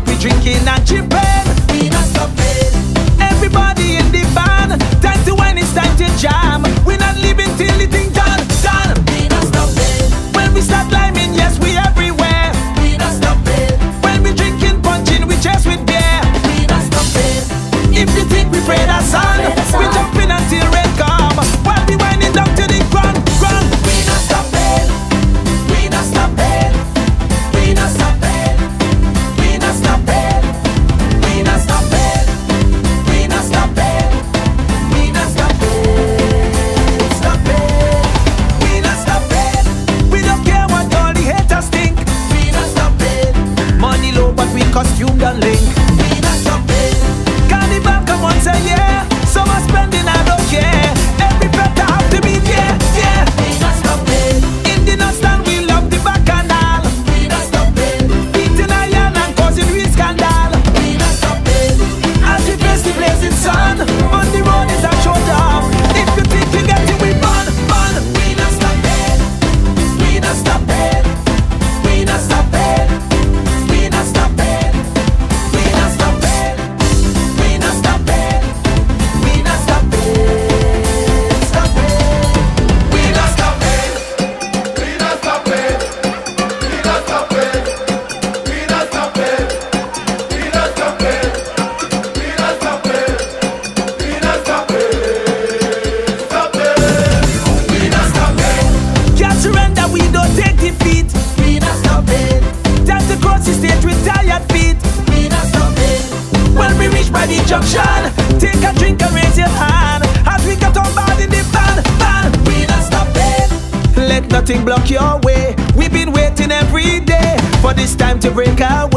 but we drinking and chipping. We not stopping. Everybody in the van, time to wine, it's time to jam. We not leaving till the thing done, done. We not stopping. When we start climbing, yes, we everywhere. We not stopping. When we drinking, punching, we chase with beer. We not stopping. If you think we pray the sun, we jumping until rain come. While we winding down to the ground, ground. We not stopping. We not stopping. We not stopping. We not stopping. We not stopping. We not stopping. We not stopping. Stopping. We not stopping. We don't care what all the haters think. We not stopping. Money low, but we costume and link. We not stopping. Carnival, come on, say yeah. Summer spending, I don't care. Every better have to be there, yeah. We not stopping. Indian stand, we love the bacchanal. We not stopping. Beating iron and causing real scandal. We not stopping. As we face the blazing sun, on the road is a showdown. If you think you get it, we burn, burn. We not stopping. We not stopping. We not stopping. We not stopping. We not stopping. We not stopping. We not stopping. Stopping. We not stopping. We not stopping. We not stopping. We not stopping. We not stopping. We not stopping. We not stopping. Stopping. We not stopping. Can't surrender, we don't take defeat. We not stopping. Time to cross the stage with tired feet. We not stopping. When we reach by the junction, take a drink and raise your hand. As we get on board in the van, van. We not stopping. Let nothing block your way. We've been waiting every day for this time to break away.